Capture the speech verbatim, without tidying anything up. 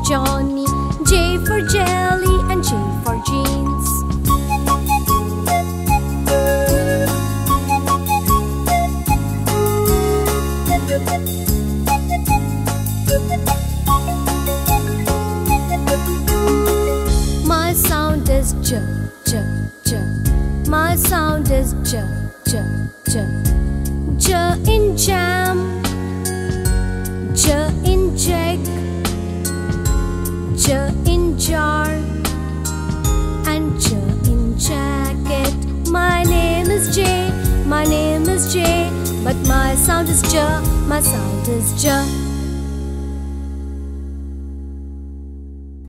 Johnny, J for jelly and J for jeans. My sound is J, J, J. My sound is J, J, J. J in jam, J in jug, J in jar, and J in jacket. My name is J, my name is J, but my sound is J, my sound is J.